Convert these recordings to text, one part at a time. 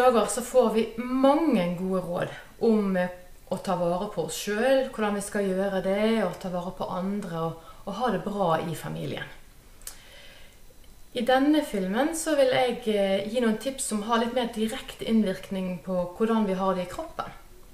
dager så får vi mange gode råd om å ta vare på oss selv, hvordan vi skal gjøre det, og ta vare på andre, og ha det bra i familien. I denne filmen så vil jeg gi noen tips som har litt mer direkte innvirkning på hvordan vi har det i kroppen.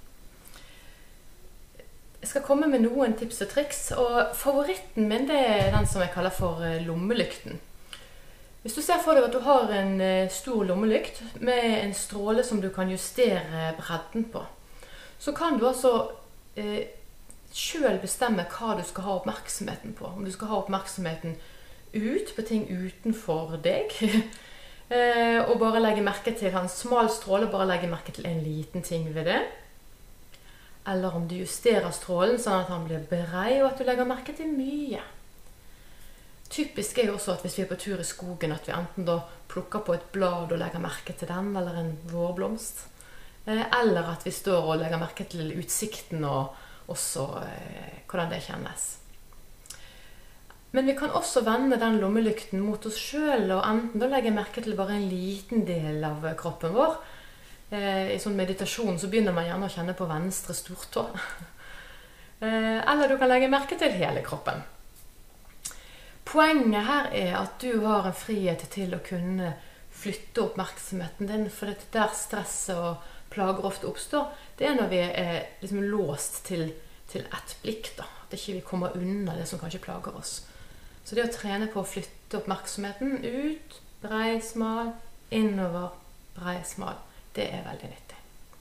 Jeg skal komme med noen tips og triks, og favoritten min det er den som jeg kaller for lommelykten. Hvis du ser for deg at du har en stor lommelykt med en stråle som du kan justere bredden på, så kan du altså selv bestemme hva du skal ha oppmerksomheten på. Om du skal ha oppmerksomheten ut på ting utenfor deg, og bare legge merke til en smal stråle, bare legge merke til en liten ting ved det. Eller om du justerer strålen sånn at han blir bred, og at du legger merke til mye. Typisk er jo også at hvis vi er på tur i skogen, at vi enten da plukker på et blad og legger merke til den, eller en vårblomst. Eller at vi står og legger merke til utsikten og også hvordan det kjennes. Men vi kan også vende den lommelykten mot oss selv, og enten da legge merke til bare en liten del av kroppen vår. I sånn meditasjon så begynner man gjerne å kjenne på venstre stortå. Eller du kan legge merke til hele kroppen. Poenget her er at du har en frihet til å kunne flytte oppmerksomheten din, for det der stresset og plager ofte oppstår, det er når vi er liksom låst til ett blikk da. At ikke vi kommer unna det som kanskje plager oss. Så det å trene på å flytte oppmerksomheten ut, brei, smal, innover, brei, smal, det er veldig nyttig.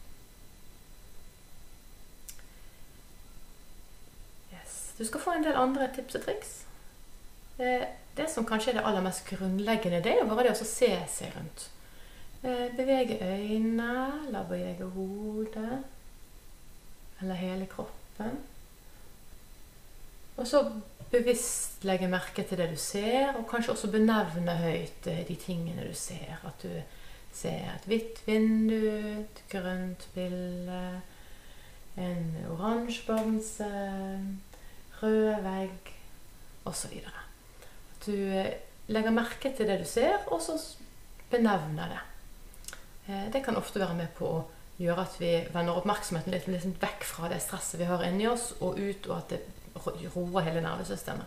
Yes. Du skal få en del andre tips og triks. Det som kanskje er det aller mest grunnleggende, det er jo bare det å se seg rundt. Bevege øynene, eller bevege hodet, eller hele kroppen. Og så bevisst legge merke til det du ser, og kanskje også benevne høyt de tingene du ser. At du ser et hvitt vindu, et grønt bilde, en oransje bamse, rød vegg, og så videre. At du legger merke til det du ser, og så benevner det. Det kan ofte være med på å gjøre at vi vender oppmerksomheten litt vekk fra det stresset vi har inni oss, og ut, og at det roer hele nervesystemet.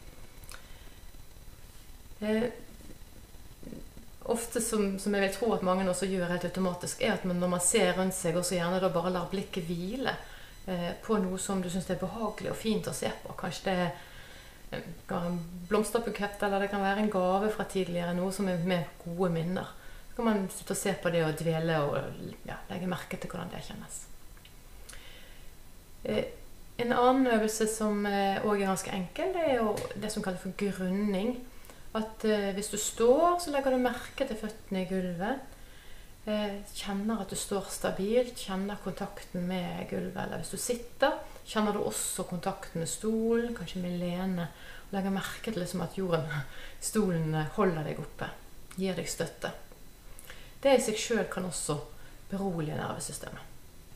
Ofte som jeg vil tro at mange også gjør helt automatisk, er at når man ser rundt seg, og så gjerne da bare lar blikket hvile på noe som du synes er behagelig og fint å se på. Kanskje det er en blomsterbukett, eller det kan være en gave fra tidligere, noe som er med gode minner. Så kan man sitte og se på det og dvele og legge merke til hvordan det kjennes. En annen øvelse som også er ganske enkel, det er jo det som kalles for grunning. At hvis du står, så legger du merke til føttene i gulvet. Kjenner at du står stabilt, kjenner kontakten med gulvet. Eller hvis du sitter, kjenner du også kontakten med stolen, kanskje med lene. Og legger merke til liksom at stolen holder deg oppe, gir deg støtte. Det i seg selv kan også berolige nervesystemet.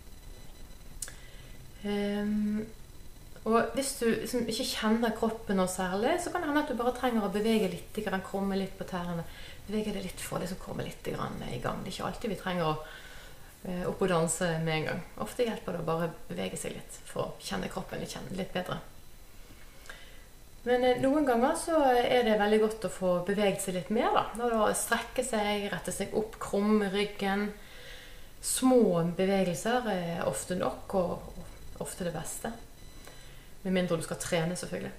Og hvis du liksom ikke kjenner kroppen noe særlig, så kan det hende at du bare trenger å bevege litt, krumme litt på tærene. Bevege det litt for det som kommer litt i gang. Det er ikke alltid vi trenger å opp og danse med en gang. Ofte hjelper det å bare bevege seg litt for å kjenne kroppen litt bedre. Men noen ganger så er det veldig godt å få beveget seg litt mer da. Når du strekker seg, retter seg opp, krumme ryggen. Små bevegelser er ofte nok og ofte det beste. Med mindre du skal trene selvfølgelig.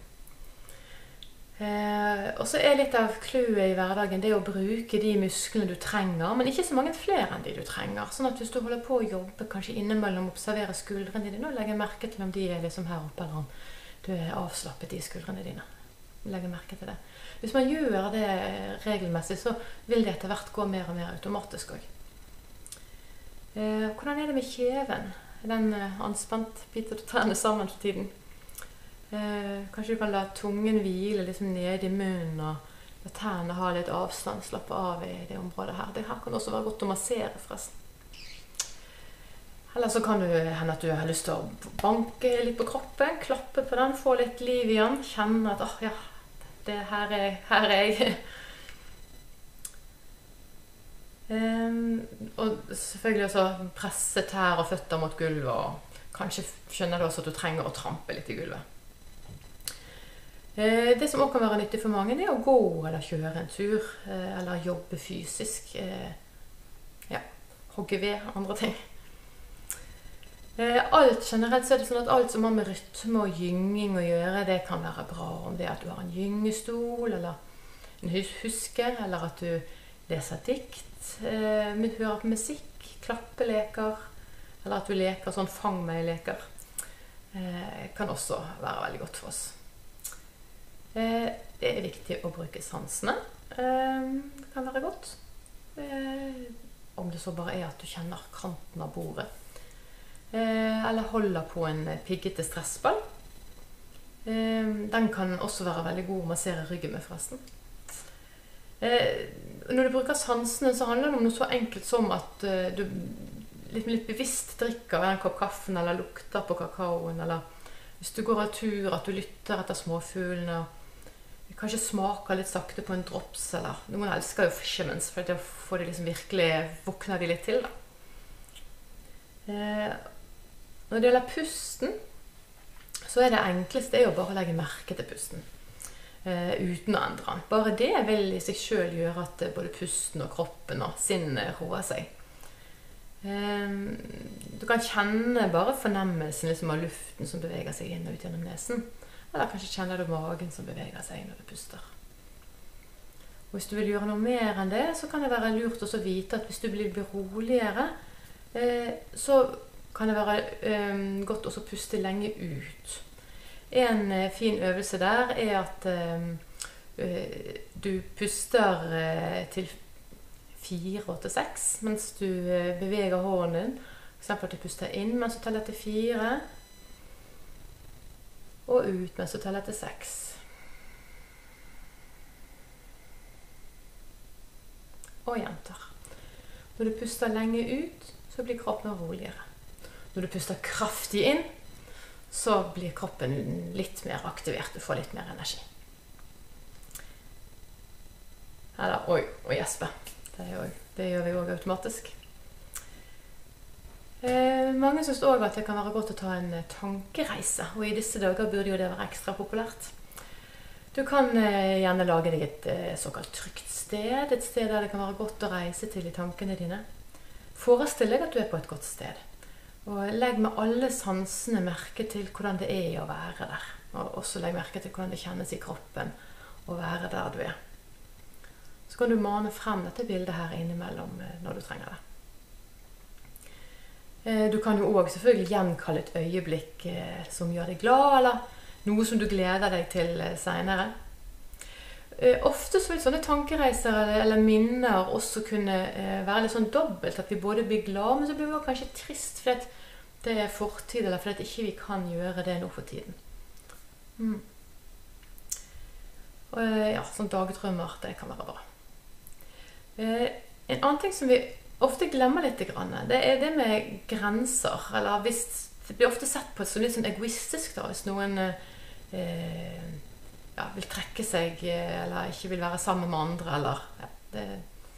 Og så er litt av clouet i hverdagen det å bruke de musklene du trenger, men ikke så mange flere enn de du trenger. Sånn at hvis du holder på å jobbe, kanskje innimellom observere skuldrene dine, og legge merke til om de er liksom her oppe, eller om du er avslappet i skuldrene dine. Legge merke til det. Hvis man gjør det regelmessig, så vil det etter hvert gå mer og mer automatisk også. Hvordan er det med kjeven? Er den anspent? Biter du tennene sammen for tiden? Kanskje du kan la tungen hvile liksom ned i munnen, og la tennene ha litt avstand, slappe av i det området her. Det her kan også være godt å massere forresten. Eller så kan det hende at du har lyst til å banke litt på kroppen, klappe på den, få litt liv i den, kjenne at her er jeg. Og selvfølgelig også presse tær og føtter mot gulvet, og kanskje skjønner du også at du trenger å trampe litt i gulvet. Det som også kan være nyttig for mange, det er å gå eller kjøre en tur, eller jobbe fysisk, hogge ved, andre ting. Generelt så er det sånn at alt som har med rytme og gynging å gjøre, det kan være bra. Om det er at du har en gyngestol, eller en husker, eller at du leser dikt, hører på musikk, klappeleker, eller at du leker sånn fang meg-leker. Kan også være veldig godt for oss. Det er viktig å bruke sansene. Det kan være godt. Om det så bare er at du kjenner kanten av bordet. Eller holder på en piggete stressball. Den kan også være veldig god å massere ryggen med, forresten. Når du bruker sansene, så handler det om noe så enkelt som at du litt bevisst drikker en kopp kaffen, eller lukter på kakaoen, eller hvis du går av tur, at du lytter etter småfuglene, og kanskje smaker litt sakte på en drops, eller noen elsker jo fishermans, for da får de liksom virkelig, våkner de litt til da. Når det gjelder pusten, så er det enkleste å bare legge merke til pusten, uten å endre den. Bare det vil i seg selv gjøre at både pusten og kroppen og sinnet roer seg. Du kan kjenne bare fornemmelsen liksom av luften som beveger seg inn og ut gjennom nesen, eller kanskje kjenner du magen som beveger seg når du puster. Og hvis du vil gjøre noe mer enn det, så kan det være lurt også å vite at hvis du blir roligere, så kan det være godt også å puste lenge ut. En fin øvelse der er at du puster til 4 og til 6, mens du beveger hånden. For eksempel at du puster inn mens du teller til 4, og ut mens du teller til 6. Og gjentar. Når du puster lenge ut, så blir kroppen roligere. Når du puster kraftig inn, så blir kroppen litt mer aktivert, du får litt mer energi. Eller, oi, og gjespe. Det gjør vi også automatisk. Mange synes også at det kan være godt å ta en tankereise, og i disse dager burde jo det være ekstra populært. Du kan gjerne lage deg et såkalt trygt sted, et sted der det kan være godt å reise til i tankene dine. Forestill deg at du er på et godt sted, og legg med alle sansene merke til hvordan det er å være der, og også legg merke til hvordan det kjennes i kroppen å være der du er. Så kan du mane frem dette bildet her innimellom når du trenger det. Du kan jo også selvfølgelig gjenkalle et øyeblikk som gjør deg glad, eller noe som du gleder deg til senere. Ofte så vil sånne tankereiser eller minner også kunne være litt sånn dobbelt, at vi både blir glad, men så blir vi også kanskje trist fordi det er fortid, eller fordi ikke vi kan gjøre det nå for tiden. Og ja, sånn dagdrømmer, det kan være bra. En annen ting som vi ofte glemmer litt, det er det med grenser, eller hvis det blir ofte sett på som litt sånn egoistisk da, hvis noen vil trekke seg, eller ikke vil være sammen med andre, eller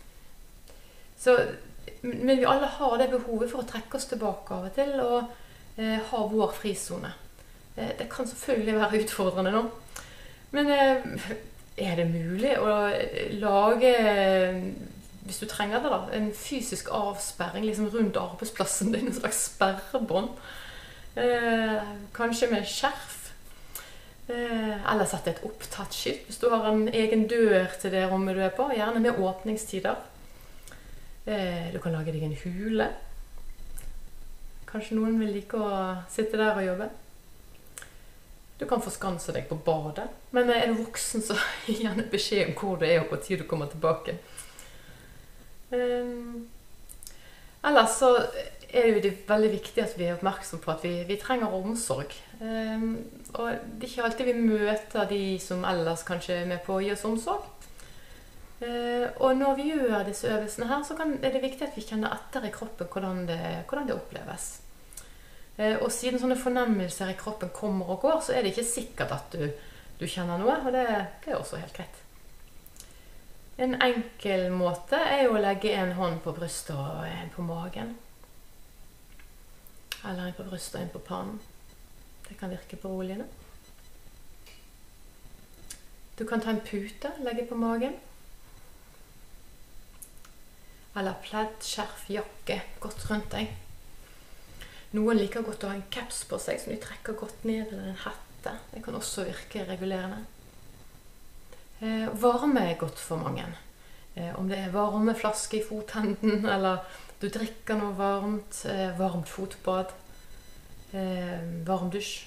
men vi alle har det behovet for å trekke oss tilbake av og til, og ha vår frizone. Det kan selvfølgelig være utfordrende nå, men er det mulig å lage, hvis du trenger det da, en fysisk avsperring liksom rundt arbeidsplassen din, en slags sperrebånd, kanskje med skjerf, eller sette et opptattskilt hvis du har en egen dør til det rommet du er på, gjerne med åpningstider. Du kan lage deg en hule. Kanskje noen vil like å sitte der og jobbe. Du kan forskanse deg på badet, men er du voksen så gjerne beskjed om hvor det er og hvor tid du kommer tilbake. Ellers så er det veldig viktig at vi er oppmerksom på at vi trenger omsorg. Og det er ikke alltid vi møter de som ellers kanskje er med på å gi oss omsorg. Og når vi gjør disse øvelsene her, så er det viktig at vi kjenner etter i kroppen hvordan det oppleves. Og siden sånne fornemmelser i kroppen kommer og går, så er det ikke sikkert at du kjenner noe, og det er også helt greit. En enkel måte er jo å legge en hånd på brystet og en på magen. Eller en på brystet og en på pannen. Det kan virke beroligende. Du kan ta en pute, legge på magen. Eller pledd, skjerf, jakke, godt rundt deg. Noen liker godt å ha en caps på seg som de trekker godt ned, eller en hette. Det kan også virke regulerende. Varme er godt for mange. Om det er varme flaske i fotenden, eller du drikker noe varmt, varmt fotbad, varm dusj.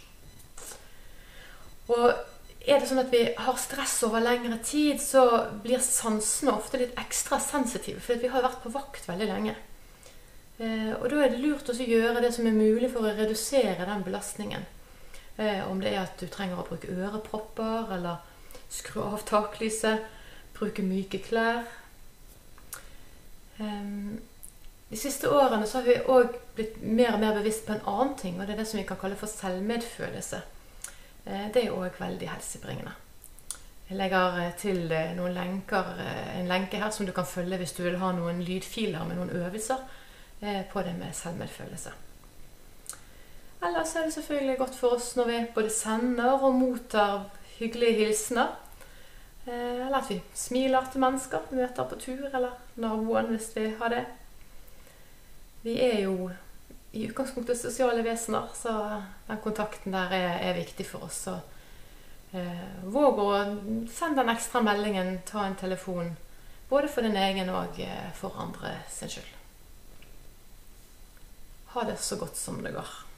Og er det sånn at vi har stress over lengre tid, så blir sansene ofte litt ekstra sensitive, for vi har vært på vakt veldig lenge. Og da er det lurt å gjøre det som er mulig for å redusere den belastningen. Om det er at du trenger å bruke ørepropper, eller skru av taklyset, bruke myke klær. De siste årene så har vi også blitt mer og mer bevisst på en annen ting, og det er det som vi kan kalle for selvmedfølelse. Det er jo også veldig helsebringende. Jeg legger til noen lenker, en lenke her som du kan følge hvis du vil ha noen lydfiler med noen øvelser på det med selvmedfølelse. Ellers er det selvfølgelig godt for oss når vi både sender og mottar hyggelige hilsener, eller at vi smiler til mennesker vi møter på tur, eller naboen hvis vi har det. Vi er jo i utgangspunktet sosiale vesener, så den kontakten der er viktig for oss. Så våg å sende den ekstra meldingen, ta en telefon, både for din egen og for andre sin skyld. Ha det så godt som det går.